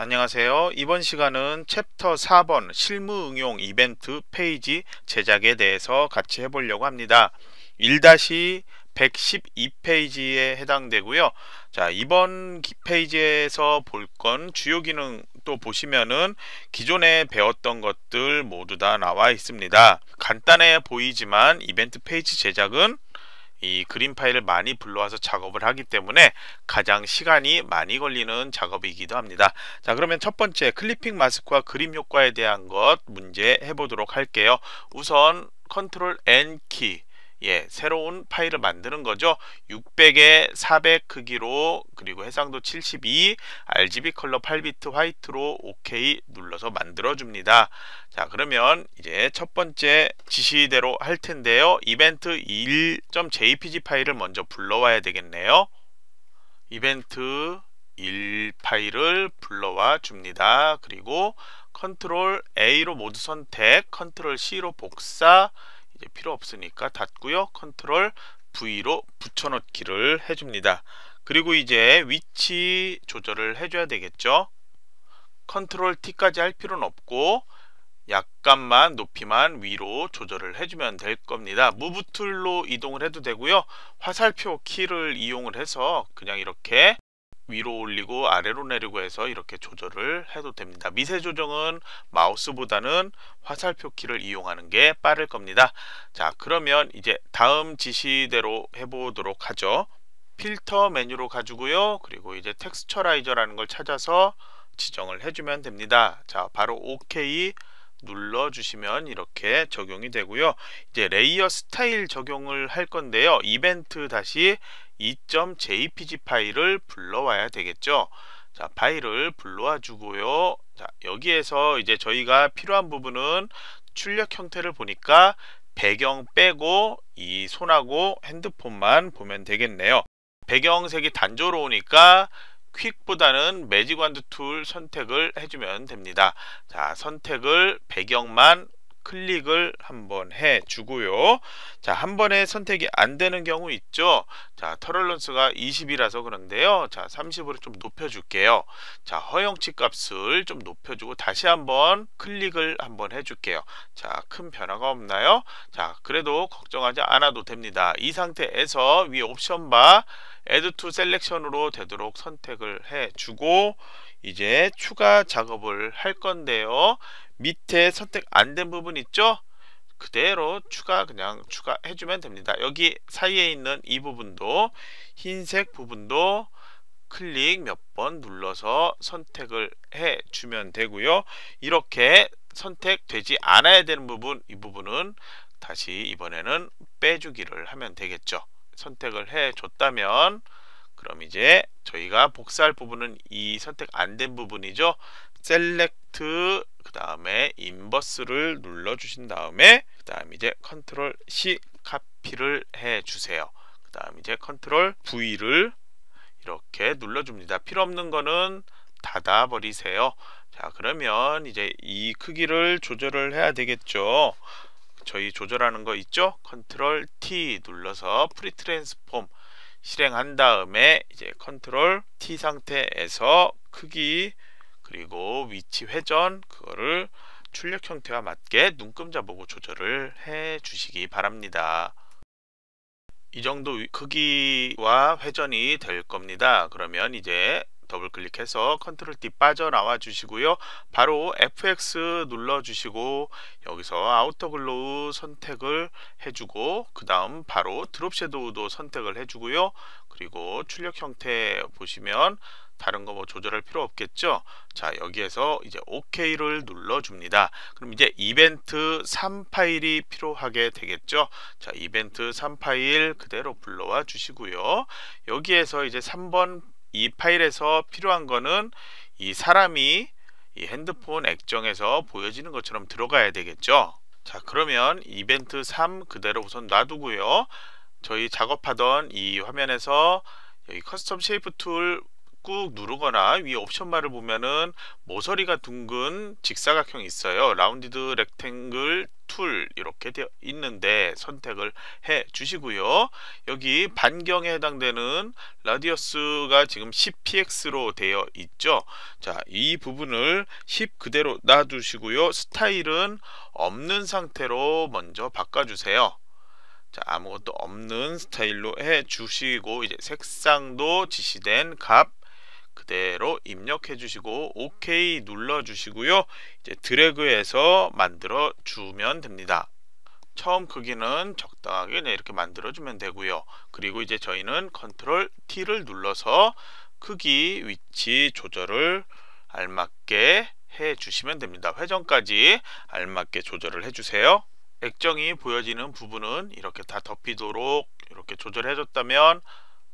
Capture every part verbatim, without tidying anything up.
안녕하세요. 이번 시간은 챕터 사 번 실무 응용 이벤트 페이지 제작에 대해서 같이 해보려고 합니다. 일 백십이 페이지에 해당되고요. 자, 이번 페이지에서 볼 건 주요 기능 또 보시면은 기존에 배웠던 것들 모두 다 나와 있습니다. 간단해 보이지만 이벤트 페이지 제작은 이 그림 파일을 많이 불러와서 작업을 하기 때문에 가장 시간이 많이 걸리는 작업이기도 합니다. 자, 그러면 첫 번째 클리핑 마스크와 그림 효과에 대한 것 문제 해보도록 할게요. 우선 컨트롤 엔 키, 예, 새로운 파일을 만드는 거죠. 육백에 사백 크기로, 그리고 해상도 칠십이, 알지비 컬러 팔 비트 화이트로 오케이 눌러서 만들어 줍니다. 자, 그러면 이제 첫 번째 지시대로 할 텐데요. 이벤트 일 점 제이피지 파일을 먼저 불러와야 되겠네요. 이벤트 일 파일을 불러와 줍니다. 그리고 컨트롤 에이로 모두 선택, 컨트롤 씨로 복사, 이제 필요 없으니까 닫고요. 컨트롤 브이로 붙여넣기를 해줍니다. 그리고 이제 위치 조절을 해줘야 되겠죠. 컨트롤 티까지 할 필요는 없고 약간만 높이만 위로 조절을 해주면 될 겁니다. 무브 툴로 이동을 해도 되고요. 화살표 키를 이용을 해서 그냥 이렇게 위로 올리고 아래로 내리고 해서 이렇게 조절을 해도 됩니다. 미세 조정은 마우스보다는 화살표 키를 이용하는 게 빠를 겁니다. 자, 그러면 이제 다음 지시대로 해보도록 하죠. 필터 메뉴로 가지고요. 그리고 이제 텍스처라이저라는 걸 찾아서 지정을 해주면 됩니다. 자, 바로 오케이 눌러주시면 이렇게 적용이 되고요. 이제 레이어 스타일 적용을 할 건데요. 이벤트 다시 이 점 제이피지 파일을 불러와야 되겠죠. 자, 파일을 불러와 주고요. 자, 여기에서 이제 저희가 필요한 부분은 출력 형태를 보니까 배경 빼고 이 손하고 핸드폰만 보면 되겠네요. 배경색이 단조로우니까 퀵보다는 매직 완드 툴 선택을 해주면 됩니다. 자, 선택을 배경만 클릭을 한번 해 주고요. 자, 한 번에 선택이 안 되는 경우 있죠. 자, 털럴런스가 이십이라서 그런데요. 자, 삼십으로 좀 높여 줄게요. 자, 허용치 값을 좀 높여 주고 다시 한번 클릭을 한번 해 줄게요. 자, 큰 변화가 없나요? 자, 그래도 걱정하지 않아도 됩니다. 이 상태에서 위에 옵션 바 Add to Selection으로 되도록 선택을 해 주고 이제 추가 작업을 할 건데요. 밑에 선택 안 된 부분 있죠? 그대로 추가 그냥 추가해 주면 됩니다. 여기 사이에 있는 이 부분도 흰색 부분도 클릭 몇 번 눌러서 선택을 해 주면 되고요. 이렇게 선택되지 않아야 되는 부분, 이 부분은 다시 이번에는 빼주기를 하면 되겠죠. 선택을 해 줬다면 그럼 이제 저희가 복사할 부분은 이 선택 안 된 부분이죠. 셀렉트 그 다음에 인버스를 눌러 주신 다음에 그 다음 이제 컨트롤 씨 카피를 해 주세요. 그 다음 이제 컨트롤 브이를 이렇게 눌러 줍니다. 필요 없는 거는 닫아 버리세요. 자, 그러면 이제 이 크기를 조절을 해야 되겠죠. 저희 조절하는 거 있죠? 컨트롤 티 눌러서 프리 트랜스폼 실행한 다음에 이제 컨트롤 티 상태에서 크기 그리고 위치 회전 그거를 출력 형태와 맞게 눈금자 보고 조절을 해 주시기 바랍니다. 이 정도 크기와 회전이 될 겁니다. 그러면 이제 더블 클릭해서 컨트롤 티 빠져나와 주시고요. 바로 에프엑스 눌러 주시고 여기서 아우터 글로우 선택을 해주고 그 다음 바로 드롭 섀도우도 선택을 해주고요. 그리고 출력 형태 보시면 다른 거 뭐 조절할 필요 없겠죠. 자, 여기에서 이제 오케이를 눌러 줍니다. 그럼 이제 이벤트 삼 파일이 필요하게 되겠죠. 자, 이벤트 삼 파일 그대로 불러와 주시고요. 여기에서 이제 삼 번 이 파일에서 필요한 거는 이 사람이 이 핸드폰 액정에서 보여지는 것처럼 들어가야 되겠죠. 자, 그러면 이벤트 삼 그대로 우선 놔두고요. 저희 작업하던 이 화면에서 여기 커스텀 쉐이프 툴 꾹꾹 누르거나 위에 옵션바를 보면은 모서리가 둥근 직사각형이 있어요. 라운디드 렉탱글 툴 이렇게 되어 있는데 선택을 해 주시고요. 여기 반경에 해당되는 라디어스가 지금 십 피엑스로 되어 있죠. 자, 이 부분을 십 그대로 놔두시고요. 스타일은 없는 상태로 먼저 바꿔주세요. 자, 아무것도 없는 스타일로 해 주시고 이제 색상도 지시된 값 그대로 입력해 주시고 오케이 눌러 주시고요. 이제 드래그해서 만들어 주면 됩니다. 처음 크기는 적당하게 이렇게 만들어 주면 되고요. 그리고 이제 저희는 컨트롤 T를 눌러서 크기 위치 조절을 알맞게 해 주시면 됩니다. 회전까지 알맞게 조절을 해 주세요. 액정이 보여지는 부분은 이렇게 다 덮이도록 이렇게 조절해 줬다면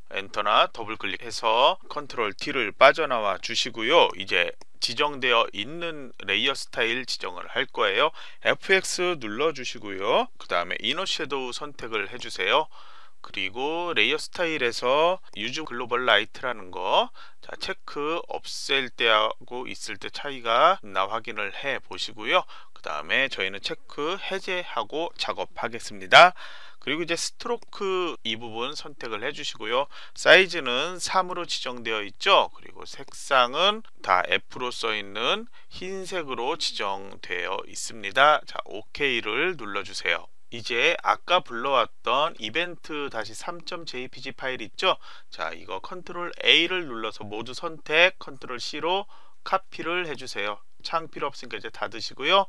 엔터나 더블 클릭해서 컨트롤 T를 빠져나와 주시고요. 이제 지정되어 있는 레이어 스타일 지정을 할 거예요. 에프엑스 눌러 주시고요. 그 다음에 이너 섀도우 선택을 해 주세요. 그리고 레이어 스타일에서 유즈 글로벌 라이트라는 거 자, 체크 없앨 때하고 있을 때 차이가 있나 확인을 해 보시고요. 그 다음에 저희는 체크 해제하고 작업하겠습니다. 그리고 이제 스트로크 이 부분 선택을 해 주시고요. 사이즈는 삼으로 지정되어 있죠. 그리고 색상은 다 F로 써 있는 흰색으로 지정되어 있습니다. 자, 오케이를 눌러 주세요. 이제 아까 불러왔던 이벤트 삼 점 제이피지 파일 있죠? 자, 이거 컨트롤 A를 눌러서 모두 선택, 컨트롤 C로 카피를 해주세요. 창 필요 없으니까 이제 닫으시고요.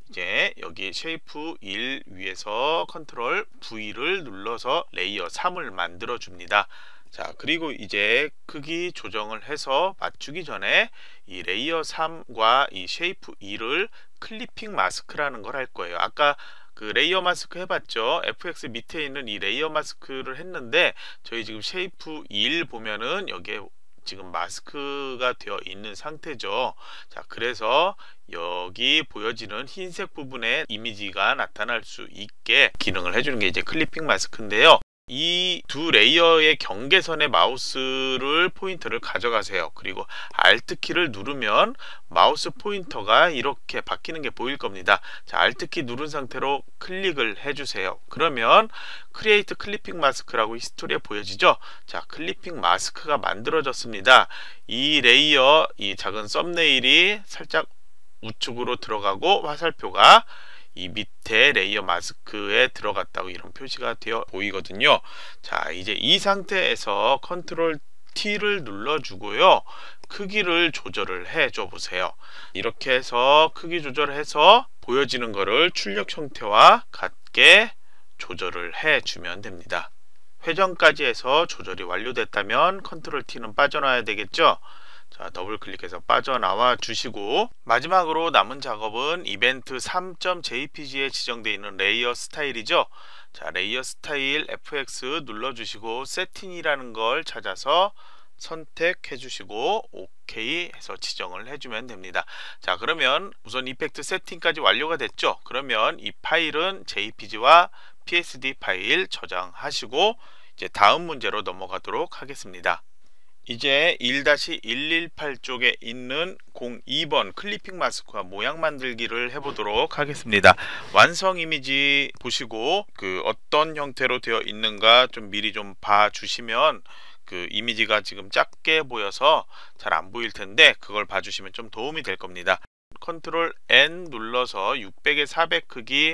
이제 여기 쉐이프 일 위에서 컨트롤 V를 눌러서 레이어 삼을 만들어 줍니다. 자, 그리고 이제 크기 조정을 해서 맞추기 전에 이 레이어 삼과 이 쉐이프 일을 클리핑 마스크라는 걸 할 거예요. 아까 그 레이어 마스크 해봤죠. 에프엑스 밑에 있는 이 레이어 마스크를 했는데 저희 지금 쉐이프 일 보면은 여기에 지금 마스크가 되어 있는 상태죠. 자, 그래서 여기 보여지는 흰색 부분에 이미지가 나타날 수 있게 기능을 해주는 게 이제 클리핑 마스크인데요. 이 두 레이어의 경계선에 마우스를 포인터를 가져가세요. 그리고 Alt 키를 누르면 마우스 포인터가 이렇게 바뀌는 게 보일 겁니다. 자, Alt 키 누른 상태로 클릭을 해주세요. 그러면 크리에이트 클리핑 마스크라고 히스토리에 보여지죠. 자, 클리핑 마스크가 만들어졌습니다. 이 레이어, 이 작은 썸네일이 살짝 우측으로 들어가고 화살표가 이 밑에 레이어 마스크에 들어갔다고 이런 표시가 되어 보이거든요. 자, 이제 이 상태에서 컨트롤 T를 눌러주고요. 크기를 조절을 해줘 보세요. 이렇게 해서 크기 조절해서 보여지는 거를 출력 형태와 같게 조절을 해주면 됩니다. 회전까지 해서 조절이 완료됐다면 컨트롤 T는 빠져나와야 되겠죠. 자, 더블 클릭해서 빠져나와 주시고 마지막으로 남은 작업은 이벤트 삼 점 제이피지에 지정되어 있는 레이어 스타일이죠. 자, 레이어 스타일 에프엑스 눌러주시고 세팅이라는 걸 찾아서 선택해 주시고 오케이 해서 지정을 해주면 됩니다. 자, 그러면 우선 이펙트 세팅까지 완료가 됐죠. 그러면 이 파일은 제이피지와 피에스디 파일 저장하시고 이제 다음 문제로 넘어가도록 하겠습니다. 이제 일 일일팔 쪽에 있는 공이 번 클리핑 마스크와 모양 만들기를 해보도록 하겠습니다. 완성 이미지 보시고 그 어떤 형태로 되어 있는가 좀 미리 좀 봐주시면 그 이미지가 지금 작게 보여서 잘 안 보일 텐데 그걸 봐주시면 좀 도움이 될 겁니다. 컨트롤 N 눌러서 육백에 사백 크기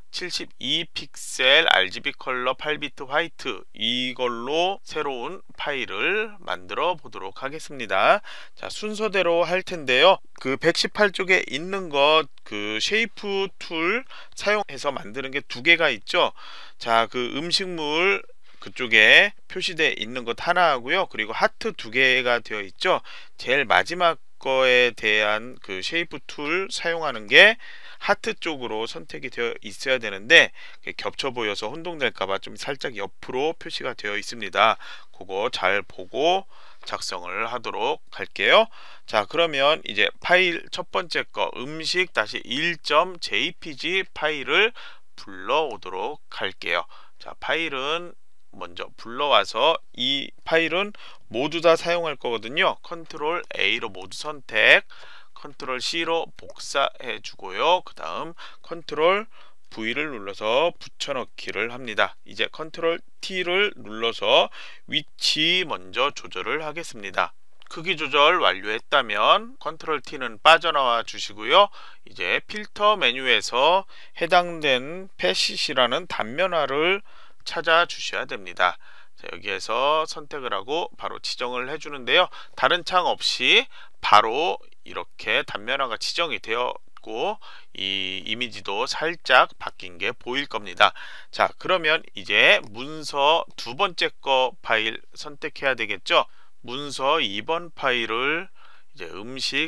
칠십이 픽셀 알지비 컬러 팔 비트 화이트 이걸로 새로운 파일을 만들어 보도록 하겠습니다. 자, 순서대로 할 텐데요. 그 백십팔 쪽에 있는 것 그 쉐이프 툴 사용해서 만드는 게 두 개가 있죠. 자, 그 음식물 그쪽에 표시되어 있는 것 하나 하고요. 그리고 하트 두 개가 되어 있죠. 제일 마지막 거에 대한 그 쉐이프 툴 사용하는 게 하트 쪽으로 선택이 되어 있어야 되는데 겹쳐 보여서 혼동될까봐 좀 살짝 옆으로 표시가 되어 있습니다. 그거 잘 보고 작성을 하도록 할게요. 자, 그러면 이제 파일 첫 번째 거 음식 일 점 제이피지 파일을 불러오도록 할게요. 자, 파일은 먼저 불러와서 이 파일은 모두 다 사용할 거거든요. 컨트롤 A로 모두 선택, 컨트롤 C로 복사해 주고요. 그 다음 컨트롤 V를 눌러서 붙여넣기를 합니다. 이제 컨트롤 T를 눌러서 위치 먼저 조절을 하겠습니다. 크기 조절 완료했다면 컨트롤 T는 빠져나와 주시고요. 이제 필터 메뉴에서 해당된 패시시라는 단면화를 찾아 주셔야 됩니다. 자, 여기에서 선택을 하고 바로 지정을 해주는데요. 다른 창 없이 바로 이렇게 단면화가 지정이 되었고 이 이미지도 살짝 바뀐 게 보일 겁니다. 자, 그러면 이제 문서 두 번째 거 파일 선택해야 되겠죠. 문서 이 번 파일을 이제 음식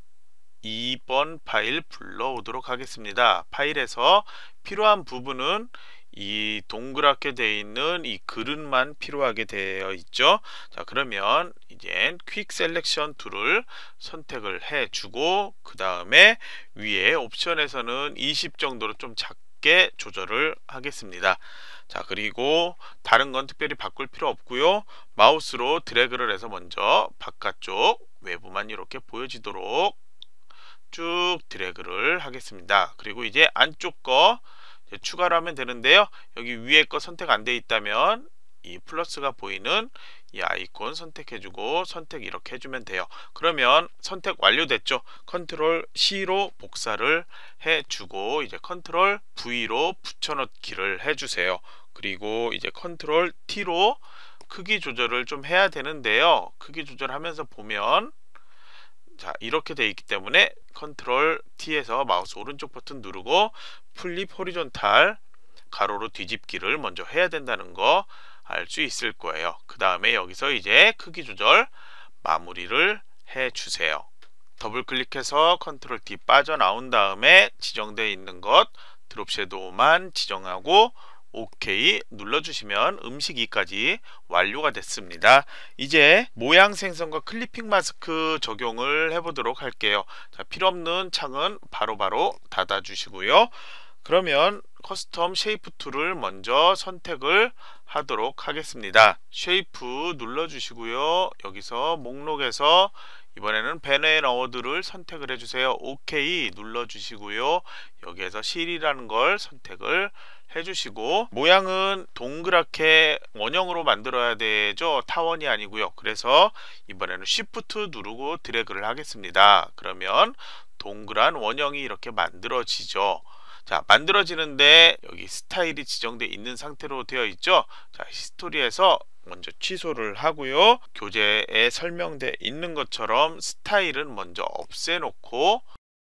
이 번 파일 불러오도록 하겠습니다. 파일에서 필요한 부분은 이 동그랗게 되어 있는 이 그릇만 필요하게 되어 있죠. 자, 그러면 이제 퀵 셀렉션 툴을 선택을 해 주고 그 다음에 위에 옵션에서는 이십 정도로 좀 작게 조절을 하겠습니다. 자, 그리고 다른 건 특별히 바꿀 필요 없고요. 마우스로 드래그를 해서 먼저 바깥쪽 외부만 이렇게 보여지도록 쭉 드래그를 하겠습니다. 그리고 이제 안쪽 거 이제 추가를 하면 되는데요. 여기 위에 거 선택 안 돼 있다면 이 플러스가 보이는 이 아이콘 선택해주고 선택 이렇게 해주면 돼요. 그러면 선택 완료됐죠. 컨트롤 C로 복사를 해주고 이제 컨트롤 V로 붙여넣기를 해주세요. 그리고 이제 컨트롤 T로 크기 조절을 좀 해야 되는데요. 크기 조절하면서 보면 자, 이렇게 되어 있기 때문에 컨트롤 T에서 마우스 오른쪽 버튼 누르고 플립 호리존탈 가로로 뒤집기를 먼저 해야 된다는 거 알 수 있을 거예요. 그 다음에 여기서 이제 크기 조절 마무리를 해 주세요. 더블 클릭해서 컨트롤 T 빠져나온 다음에 지정되어 있는 것 드롭 섀도우만 지정하고 오케이 눌러주시면 음식 이까지 완료가 됐습니다. 이제 모양 생성과 클리핑 마스크 적용을 해보도록 할게요. 자, 필요없는 창은 바로바로 바로 닫아 주시고요. 그러면 커스텀 쉐이프 툴을 먼저 선택을 하도록 하겠습니다. 쉐이프 눌러주시고요. 여기서 목록에서 이번에는 밴 앤 어워드를 선택을 해주세요. 오케이 눌러주시고요. 여기에서 실이라는 걸 선택을 해주시고 모양은 동그랗게 원형으로 만들어야 되죠. 타원이 아니고요. 그래서 이번에는 쉬프트 누르고 드래그를 하겠습니다. 그러면 동그란 원형이 이렇게 만들어지죠. 자, 만들어지는데 여기 스타일이 지정되어 있는 상태로 되어 있죠. 자, 히스토리에서 먼저 취소를 하고요. 교재에 설명되어 있는 것처럼 스타일은 먼저 없애놓고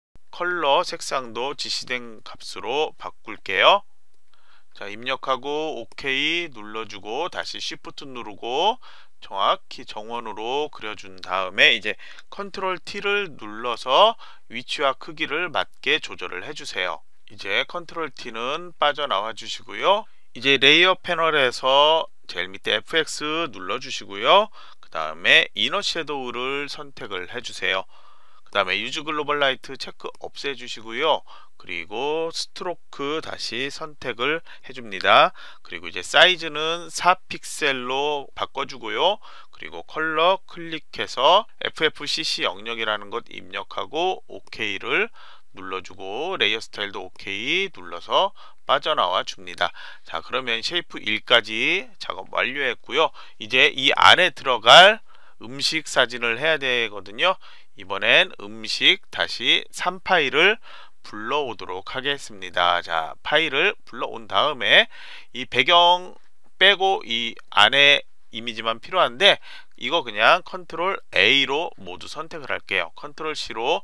컬러 색상도 지시된 값으로 바꿀게요. 자, 입력하고 오케이 눌러주고 다시 쉬프트 누르고 정확히 정원으로 그려준 다음에 이제 컨트롤 T를 눌러서 위치와 크기를 맞게 조절을 해주세요. 이제 컨트롤 T는 빠져나와 주시고요. 이제 레이어 패널에서 제일 밑에 에프 엑스 눌러주시고요. 그 다음에 이너 섀도우를 선택을 해주세요. 그 다음에 유즈 글로벌 라이트 체크 없애주시고요. 그리고 스트로크 다시 선택을 해줍니다. 그리고 이제 사이즈는 사 픽셀로 바꿔주고요. 그리고 컬러 클릭해서 에프 에프 씨 씨 영역이라는 것 입력하고 오케이를 눌러주고 레이어 스타일도 오케이 눌러서 빠져나와 줍니다. 자, 그러면 쉐이프 일까지 작업 완료했고요. 이제 이 안에 들어갈 음식 사진을 해야 되거든요. 이번엔 음식 다시 삼 파일을 불러오도록 하겠습니다. 자, 파일을 불러온 다음에 이 배경 빼고 이 안에 이미지만 필요한데 이거 그냥 컨트롤 A로 모두 선택을 할게요. 컨트롤 C로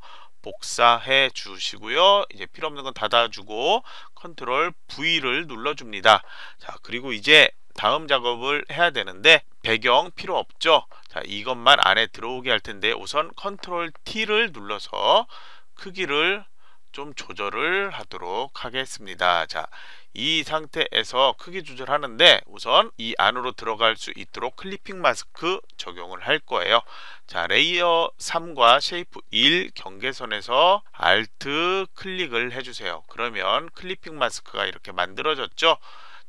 복사해 주시고요. 이제 필요 없는 건 닫아주고 컨트롤 V를 눌러줍니다. 자, 그리고 이제 다음 작업을 해야 되는데 배경 필요 없죠. 자, 이것만 안에 들어오게 할 텐데 우선 컨트롤 T를 눌러서 크기를 좀 조절을 하도록 하겠습니다. 자, 이 상태에서 크기 조절하는데 우선 이 안으로 들어갈 수 있도록 클리핑 마스크 적용을 할 거예요. 자, 레이어 삼과 쉐이프 일 경계선에서 Alt 클릭을 해주세요. 그러면 클리핑 마스크가 이렇게 만들어졌죠.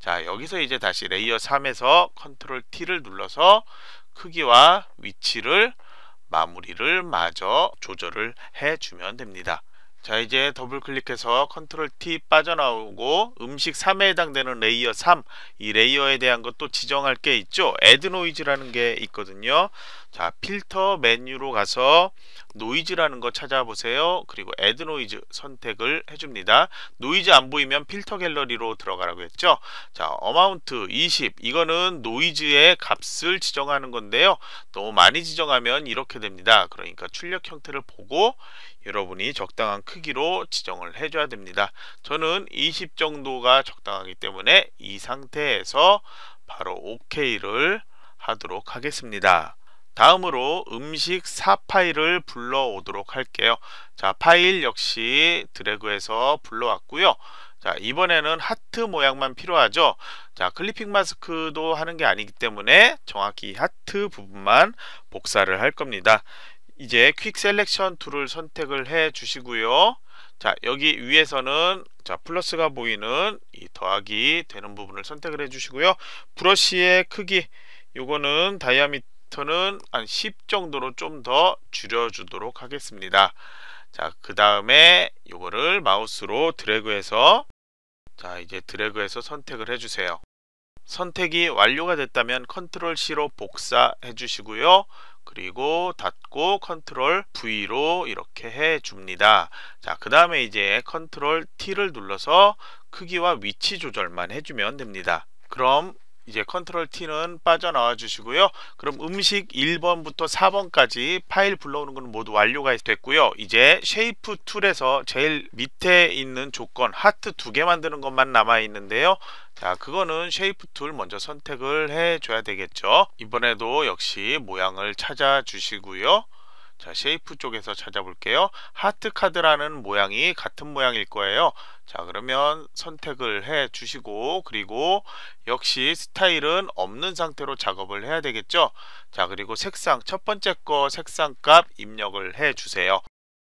자, 여기서 이제 다시 레이어 삼에서 컨트롤 T를 눌러서 크기와 위치를 마무리를 마저 조절을 해주면 됩니다. 자, 이제 더블 클릭해서 컨트롤 T 빠져나오고 음식 삼에 해당되는 레이어 삼, 이 레이어에 대한 것도 지정할 게 있죠. 애드 노이즈라는 게 있거든요. 자, 필터 메뉴로 가서 노이즈라는 거 찾아보세요. 그리고 애드 노이즈 선택을 해줍니다. 노이즈 안 보이면 필터 갤러리로 들어가라고 했죠. 자, 어마운트 이십, 이거는 노이즈의 값을 지정하는 건데요. 너무 많이 지정하면 이렇게 됩니다. 그러니까 출력 형태를 보고 여러분이 적당한 크기로 지정을 해줘야 됩니다. 저는 이십 정도가 적당하기 때문에 이 상태에서 바로 오케이를 하도록 하겠습니다. 다음으로 음식 사 파일을 불러오도록 할게요. 자, 파일 역시 드래그해서 불러왔고요. 자, 이번에는 하트 모양만 필요하죠. 자, 클리핑 마스크도 하는 게 아니기 때문에 정확히 하트 부분만 복사를 할 겁니다. 이제 퀵 셀렉션 툴을 선택을 해 주시고요. 자, 여기 위에서는 자, 플러스가 보이는 이 더하기 되는 부분을 선택을 해 주시고요. 브러쉬의 크기, 요거는 다이아미터는 한 십 정도로 좀 더 줄여 주도록 하겠습니다. 자, 그 다음에 요거를 마우스로 드래그해서 자, 이제 드래그해서 선택을 해 주세요. 선택이 완료가 됐다면 컨트롤 C로 복사해 주시고요. 그리고 닫고 컨트롤 V로 이렇게 해 줍니다. 자, 그 다음에 이제 컨트롤 T를 눌러서 크기와 위치 조절만 해주면 됩니다. 그럼 이제 컨트롤 T는 빠져나와 주시고요. 그럼 음식 일 번부터 사 번까지 파일 불러오는 건 모두 완료가 됐고요. 이제 쉐이프 툴에서 제일 밑에 있는 조건 하트 두 개 만드는 것만 남아 있는데요. 자, 그거는 쉐이프 툴 먼저 선택을 해 줘야 되겠죠. 이번에도 역시 모양을 찾아 주시고요. 자, 쉐이프 쪽에서 찾아볼게요. 하트 카드라는 모양이 같은 모양일 거예요. 자, 그러면 선택을 해 주시고, 그리고 역시 스타일은 없는 상태로 작업을 해야 되겠죠. 자, 그리고 색상, 첫 번째 거 색상 값 입력을 해 주세요.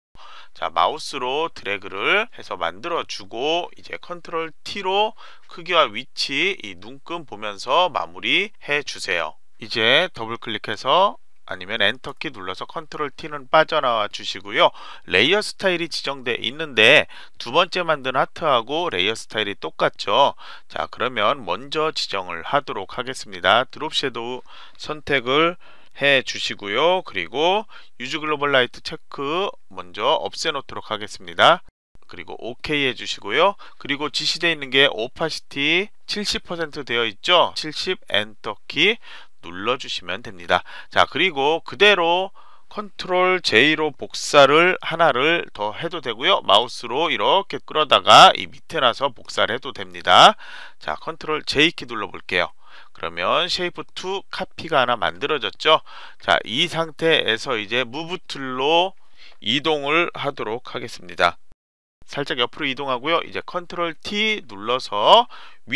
자, 마우스로 드래그를 해서 만들어 주고 이제 컨트롤 T로 크기와 위치 이 눈금 보면서 마무리 해 주세요. 이제 더블 클릭해서 아니면 엔터키 눌러서 컨트롤 T는 빠져나와 주시고요. 레이어 스타일이 지정되어 있는데 두 번째 만든 하트하고 레이어 스타일이 똑같죠. 자, 그러면 먼저 지정을 하도록 하겠습니다. 드롭 섀도우 선택을 해 주시고요. 그리고 유즈 글로벌 라이트 체크 먼저 없애 놓도록 하겠습니다. 그리고 오케이 해 주시고요. 그리고 지시되어 있는 게 오파시티 칠십 퍼센트 되어 있죠. 칠십 엔터키 눌러주시면 됩니다. 자, 그리고 그대로 컨트롤 J로 복사를 하나를 더 해도 되고요. 마우스로 이렇게 끌어다가 이 밑에 놔서 복사를 해도 됩니다. 자, 컨트롤 J키 눌러 볼게요. 그러면 쉐이프 투 카피가 하나 만들어졌죠. 자, 이 상태에서 이제 무브 툴로 이동을 하도록 하겠습니다. 살짝 옆으로 이동하고요. 이제 컨트롤 T 눌러서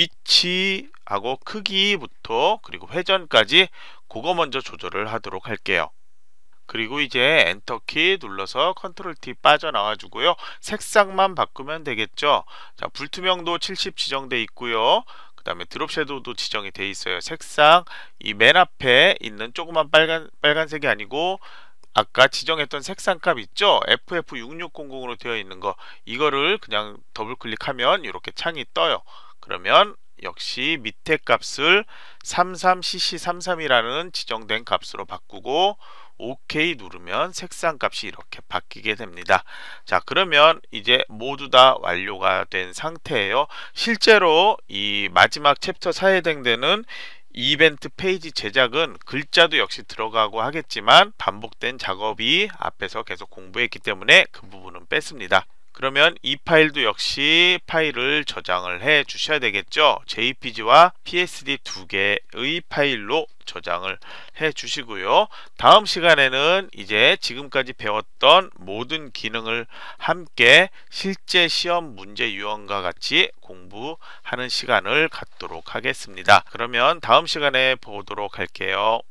위치하고 크기부터 그리고 회전까지 그거 먼저 조절을 하도록 할게요. 그리고 이제 엔터키 눌러서 컨트롤 T 빠져나와 주고요. 색상만 바꾸면 되겠죠. 자, 불투명도 칠십 지정돼 있고요. 그 다음에 드롭 섀도우도 지정이 돼 있어요. 색상 이 맨 앞에 있는 조그만 빨간, 빨간색이 아니고 아까 지정했던 색상 값 있죠? 에프에프 육육공공으로 되어 있는 거, 이거를 그냥 더블 클릭하면 이렇게 창이 떠요. 그러면 역시 밑에 값을 삼십삼 씨씨 삼십삼이라는 지정된 값으로 바꾸고 오케이 누르면 색상 값이 이렇게 바뀌게 됩니다. 자, 그러면 이제 모두 다 완료가 된 상태예요. 실제로 이 마지막 챕터 사에 해당되는 이벤트 페이지 제작은 글자도 역시 들어가고 하겠지만 반복된 작업이 앞에서 계속 공부했기 때문에 그 부분은 뺐습니다. 그러면 이 파일도 역시 파일을 저장을 해 주셔야 되겠죠. 제이피지와 피에스디 두 개의 파일로 저장을 해 주시고요. 다음 시간에는 이제 지금까지 배웠던 모든 기능을 함께 실제 시험 문제 유형과 같이 공부하는 시간을 갖도록 하겠습니다. 그러면 다음 시간에 보도록 할게요.